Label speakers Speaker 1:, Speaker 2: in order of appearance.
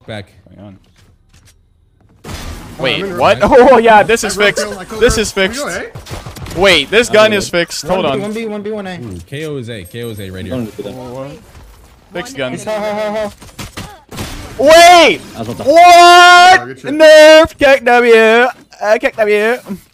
Speaker 1: back.
Speaker 2: Hang on. Wait, what? Oh yeah, this is fixed. This is fixed. Wait, this gun is fixed. Hold on.
Speaker 3: 1B, 1A.
Speaker 1: KO is A. KO is A right here.
Speaker 2: Fixed gun. Wait! What? Nerf! Kick W. Kick W.